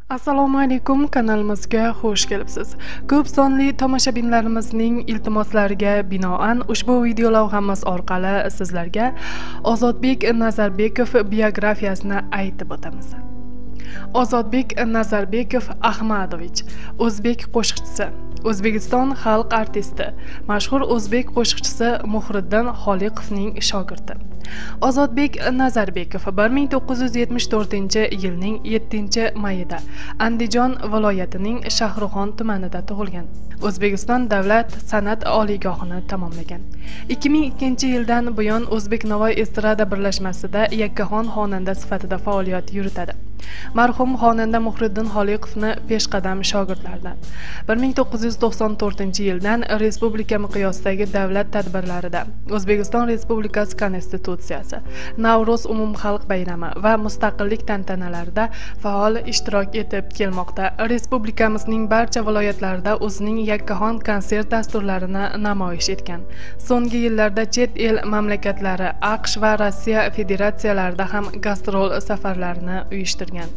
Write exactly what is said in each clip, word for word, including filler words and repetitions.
Assalomu alaykum, kanalimizga xush kelibsiz. Ko'p sonli tomoshabinlarimizning iltimoslariga binoan ushbu video lavhamiz orqali sizlarga Ozodbek Nazarbekov biografiyasini aytib o'tamiz. Ozodbek Nazarbekov Ahmadovich, o'zbek qo'shiqchisi, O'zbekiston xalq artisti, mashhur o'zbek qo'shiqchisi Muhriddin Xoliqovning shogirdi. Ozodbek Nazarbekov bir ming to'qqiz yuz yetmish to'rtinchi yilning yettinchi mayida Andijon viloyatining Shahrixon tumanida tug'ilgan. O'zbekiston davlat san'at oliygohini tamomlagan. ikki ming ikkinchi yildan buyon O'zbek Navoiy estrada birlashmasida yakkaxon xonanda sifatida faoliyat yuritadi. Marhum xonanda Muhriddin Xoliqovni peshqadam shogirdlaridan. bir ming to'qqiz yuz to'qson to'rtinchi yildan respublika miqyosidagi davlat tadbirlarida O'zbekiston Respublikasi Konstitutsiyasi, Navro'z umumxalq bayrami va mustaqillik tantanalarida faol ishtirok etib kelmoqda. Respublikamizning barcha viloyatlarida o'zining yakkaxon konsert dasturlarini namoyish etgan. So'nggi yillarda chet el mamlakatlari, AQSh va Rossiya federatsiyalarida ham gastrol safarlarini uyushtirgan.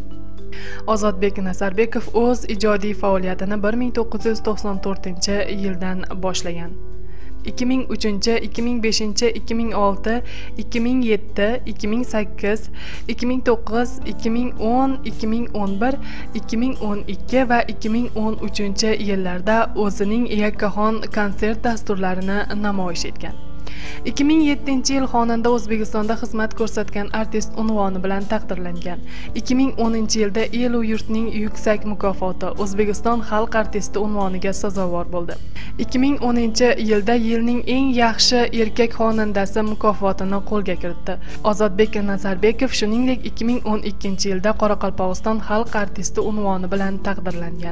Ozodbek Nazarbekov o'z ijodiy faoliyatini bir ming to'qqiz yuz to'qson to'rtinchi yildan boshlagan. ikki ming uchinchi, ikki ming beshinchi, ikki ming olti, ikki ming yetti, ikki ming sakkiz, ikki ming to'qqiz, ikki ming o'n, ikki ming o'n bir, ikki ming o'n ikki va ikki ming o'n uchinchi yillarda o'zining yakkaxon konsert dasturlarini namoyish etgan. ikki ming yettinchi yil xonanda O'zbekistonda xizmat ko'rsatgan artist unvoni bilan taqdirlangan. ikki ming o'ninchi yilda el u yurtning yuksak mukofoti O'zbekiston xalq artisti unvoniga sazovor bo'ldi. ikki ming o'ninchi yilda yilning eng yaxshi erkak xonandasi mukofotini qo'lga kiritdi. Ozodbek Nazarbekov shuningdek ikki ming o'n ikkinchi yilda Qoraqalpog'iston xalq artisti unvoni bilan taqdirlangan.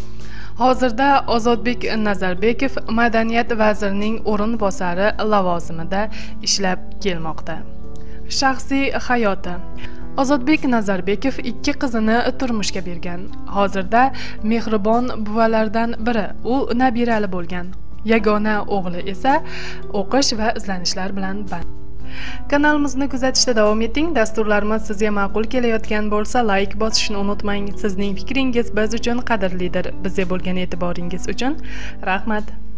Hozirda Ozodbek Nazarbekov Madaniyat vazirining o'rinbosari lavozimida ishlab kelmoqda. Shaxsiy hayoti. Ozodbek Nazarbekov ikki qizini turmushga bergan. Hozirda mehribon buvalardan biri, u nabirali bo'lgan. Yagona o'g'li esa o'qish va izlanishlar bilan band. Kanalimizni kuzatishda davom eting. Dasturlarimiz sizga ma'qul kelayotgan bo'lsa, like bosishni unutmang. Sizning fikringiz biz uchun qadrlidir. Bizga bo'lgan e'tiboringiz uchun rahmat.